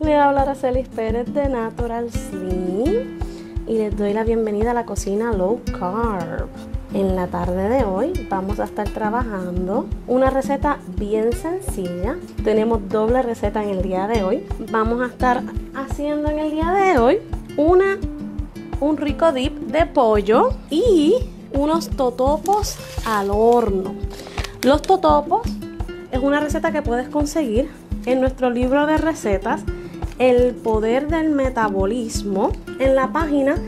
Les habla Aracelis Pérez de Natural Slim y les doy la bienvenida a la cocina low carb. En la tarde de hoy vamos a estar trabajando una receta bien sencilla. Tenemos doble receta en el día de hoy. Vamos a estar haciendo en el día de hoy un rico dip de pollo y unos totopos al horno. Los totopos es una receta que puedes conseguir en nuestro libro de recetas El poder del metabolismo en la página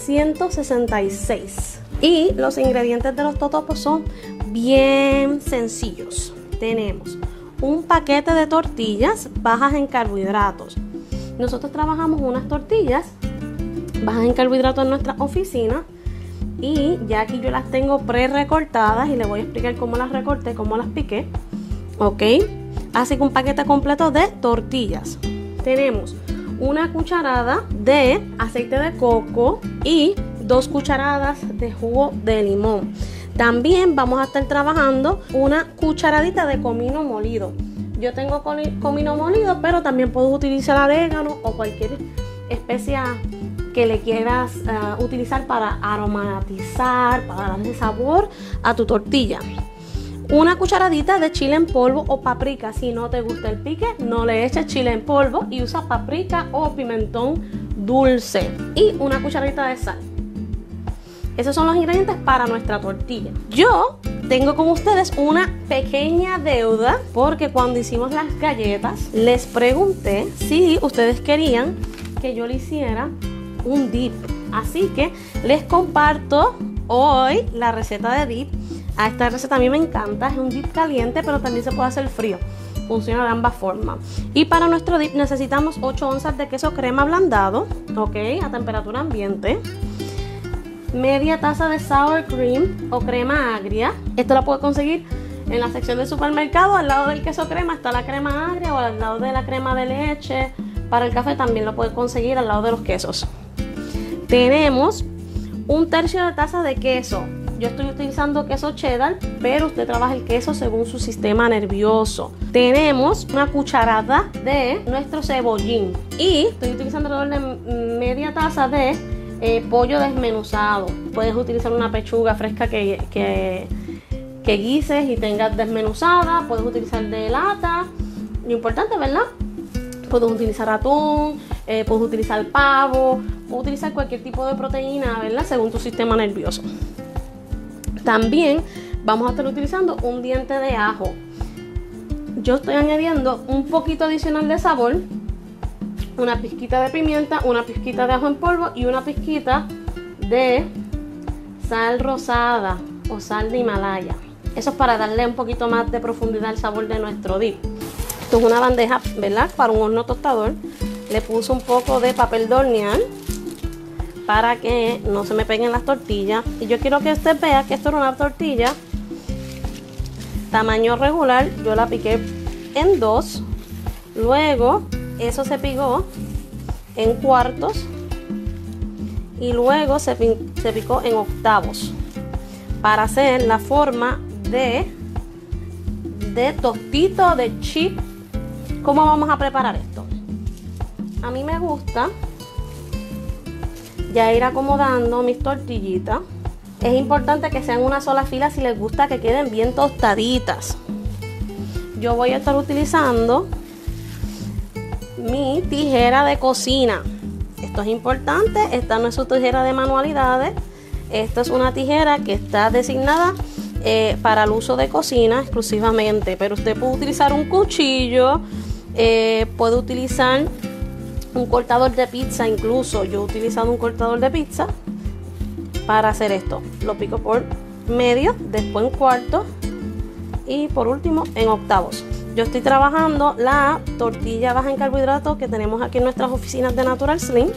166. Y los ingredientes de los totopos son bien sencillos. Tenemos un paquete de tortillas bajas en carbohidratos. Nosotros trabajamos unas tortillas bajas en carbohidratos en nuestra oficina y ya aquí yo las tengo pre-recortadas y les voy a explicar cómo las recorté, cómo las piqué. Ok, así que un paquete completo de tortillas. Tenemos una cucharada de aceite de coco y 2 cucharadas de jugo de limón. También vamos a estar trabajando una cucharadita de comino molido. Yo tengo comino molido, pero también puedes utilizar orégano o cualquier especia que le quieras utilizar para aromatizar, para darle sabor a tu tortilla. Una cucharadita de chile en polvo o paprika. Si no te gusta el pique, no le eches chile en polvo y usa paprika o pimentón dulce. Y una cucharadita de sal. Esos son los ingredientes para nuestra tortilla. Yo tengo con ustedes una pequeña deuda porque cuando hicimos las galletas les pregunté si ustedes querían que yo le hiciera un dip. Así que les comparto hoy la receta de dip. A esta receta a mí me encanta, es un dip caliente, pero también se puede hacer frío. Funciona de ambas formas. Y para nuestro dip necesitamos 8 onzas de queso crema ablandado, ok, a temperatura ambiente. Media taza de sour cream o crema agria. Esto la puedes conseguir en la sección de supermercado. Al lado del queso crema está la crema agria o al lado de la crema de leche. Para el café también lo puedes conseguir al lado de los quesos. Tenemos 1/3 de taza de queso. Yo estoy utilizando queso cheddar, pero usted trabaja el queso según su sistema nervioso. Tenemos una cucharada de nuestro cebollín y estoy utilizando alrededor de media taza de pollo desmenuzado. Puedes utilizar una pechuga fresca que guises y tengas desmenuzada. Puedes utilizar de lata. Lo importante, ¿verdad? Puedes utilizar atún, puedes utilizar pavo, puedes utilizar cualquier tipo de proteína, ¿verdad? Según tu sistema nervioso. También vamos a estar utilizando un diente de ajo. Yo estoy añadiendo un poquito adicional de sabor, una pizquita de pimienta, una pizquita de ajo en polvo y una pizquita de sal rosada o sal de Himalaya. Eso es para darle un poquito más de profundidad al sabor de nuestro dip. Esto es una bandeja, ¿verdad? Para un horno tostador. Le puse un poco de papel de hornear para que no se me peguen las tortillas. Y yo quiero que usted vea que esto era una tortilla tamaño regular. Yo la piqué en 2. Luego eso se picó en cuartos. Y luego se picó en octavos. Para hacer la forma de tostito, de chip. ¿Cómo vamos a preparar esto? A mí me gusta ya ir acomodando mis tortillitas. Es importante que sean una sola fila si les gusta que queden bien tostaditas. Yo voy a estar utilizando mi tijera de cocina. Esto es importante. Esta no es su tijera de manualidades. Esta es una tijera que está designada para el uso de cocina exclusivamente. Pero usted puede utilizar un cuchillo, puede utilizar un cortador de pizza. Incluso yo he utilizado un cortador de pizza para hacer esto. Lo pico por medio, después en cuartos y por último en octavos. Yo estoy trabajando la tortilla baja en carbohidratos que tenemos aquí en nuestras oficinas de Natural Slim,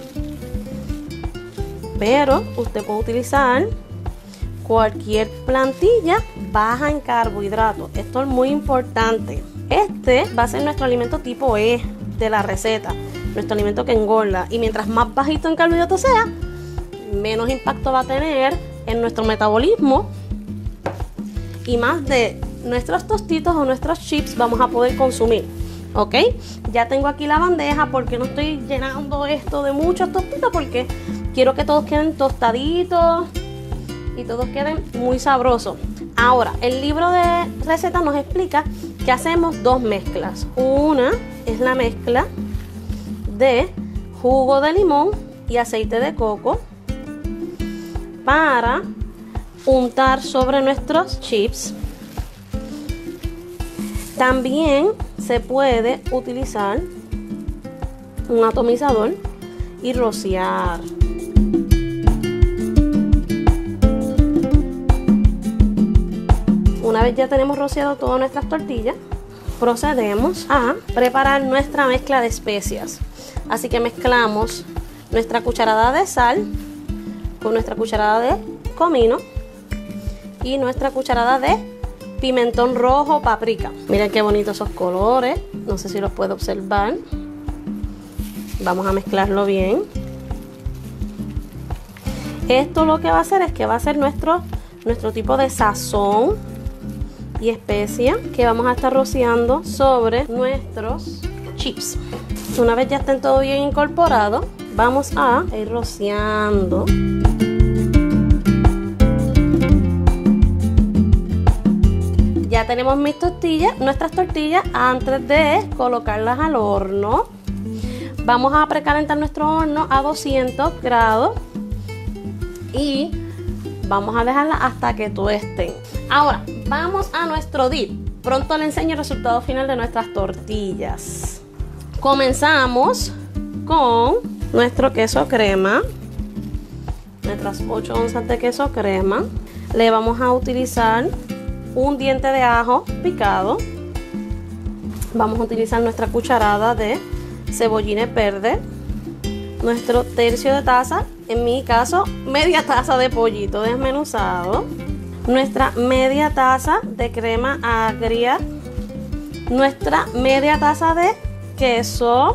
pero usted puede utilizar cualquier plantilla baja en carbohidratos. Esto es muy importante. Este va a ser nuestro alimento tipo E de la receta, nuestro alimento que engorda, y mientras más bajito en carbohidratos sea, menos impacto va a tener en nuestro metabolismo y más de nuestros tostitos o nuestros chips vamos a poder consumir. ¿Ok? Ya tengo aquí la bandeja. Porque no estoy llenando esto de muchos tostitos, porque quiero que todos queden tostaditos y todos queden muy sabrosos. Ahora, el libro de recetas nos explica que hacemos dos mezclas. Una es la mezcla de jugo de limón y aceite de coco para untar sobre nuestros chips. También se puede utilizar un atomizador y rociar. Una vez ya tenemos rociado todas nuestras tortillas, procedemos a preparar nuestra mezcla de especias. Así que mezclamos nuestra cucharada de sal con nuestra cucharada de comino y nuestra cucharada de pimentón rojo, paprika. Miren qué bonitos esos colores, no sé si los puedo observar. Vamos a mezclarlo bien. Esto lo que va a hacer es que va a ser nuestro tipo de sazón y especia que vamos a estar rociando sobre nuestros chips. Una vez ya estén todo bien incorporado, vamos a ir rociando. Ya tenemos nuestras tortillas antes de colocarlas al horno. Vamos a precalentar nuestro horno a 200 grados y vamos a dejarla hasta que tuesten. Ahora, vamos a nuestro dip. Pronto les enseño el resultado final de nuestras tortillas. Comenzamos con nuestro queso crema. Nuestras 8 onzas de queso crema. Le vamos a utilizar un diente de ajo picado. Vamos a utilizar nuestra cucharada de cebollines verdes. Nuestro tercio de taza, en mi caso, media taza de pollito desmenuzado. Nuestra media taza de crema agria, nuestra media taza de queso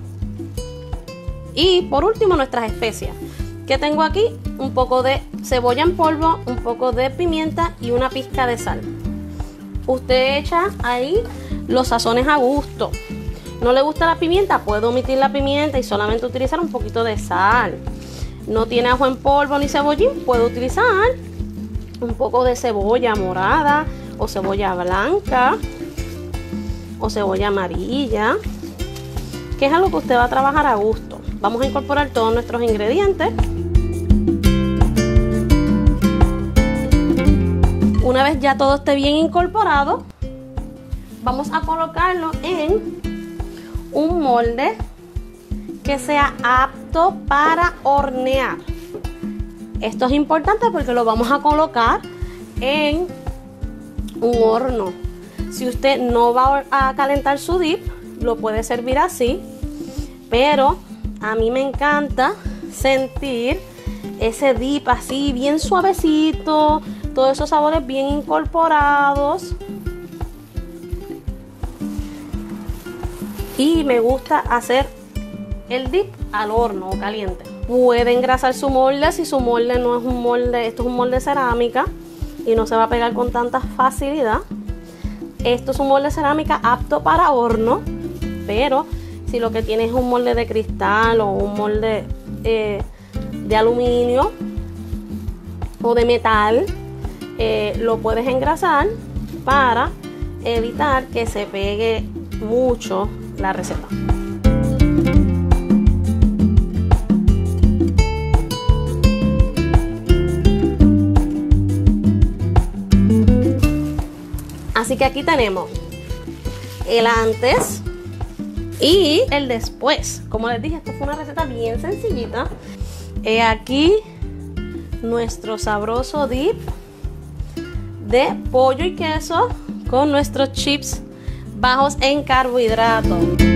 y por último nuestras especias, que tengo aquí un poco de cebolla en polvo, un poco de pimienta y una pizca de sal. Usted echa ahí los sazones a gusto. ¿No le gusta la pimienta? Puede omitir la pimienta y solamente utilizar un poquito de sal. ¿No tiene ajo en polvo ni cebollín? Puede utilizar un poco de cebolla morada o cebolla blanca o cebolla amarilla, que es algo que usted va a trabajar a gusto. Vamos a incorporar todos nuestros ingredientes. Una vez ya todo esté bien incorporado, vamos a colocarlo en un molde que sea apto para hornear. Esto es importante porque lo vamos a colocar en un horno. Si usted no va a calentar su dip, lo puede servir así, pero a mí me encanta sentir ese dip así bien suavecito, todos esos sabores bien incorporados. Y me gusta hacer el dip al horno o caliente. Puede engrasar su molde si su molde no es un molde, esto es un molde cerámica y no se va a pegar con tanta facilidad. Esto es un molde cerámica apto para horno, pero si lo que tienes es un molde de cristal o un molde de aluminio o de metal, lo puedes engrasar para evitar que se pegue mucho la receta. Así que aquí tenemos el antes y el después. Como les dije, esto fue una receta bien sencillita. He aquí nuestro sabroso dip de pollo y queso con nuestros chips bajos en carbohidratos.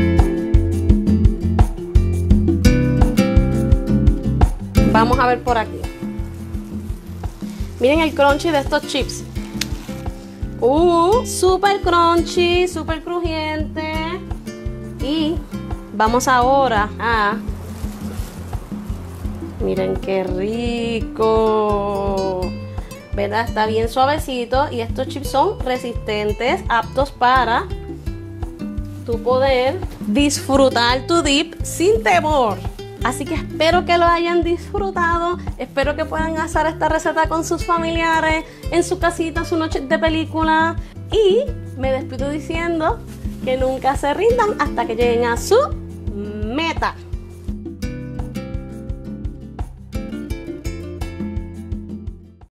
Vamos a ver por aquí. Miren el crunchy de estos chips. Súper crunchy, súper crujiente. Y vamos ahora a... Miren qué rico, ¿verdad? Está bien suavecito y estos chips son resistentes, aptos para tú poder disfrutar tu dip sin temor. Así que espero que lo hayan disfrutado, espero que puedan hacer esta receta con sus familiares, en su casita, en su noche de película. Y me despido diciendo que nunca se rindan hasta que lleguen a su meta.